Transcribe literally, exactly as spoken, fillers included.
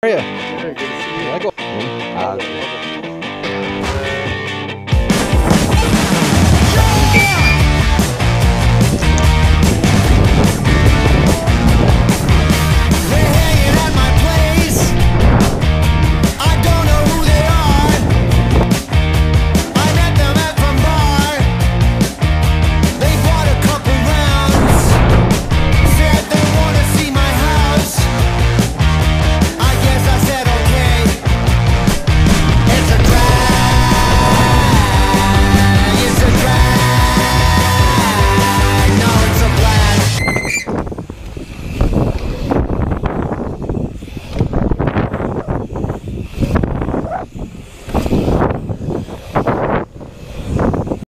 are you? Good to see you. Yeah, go. Uh,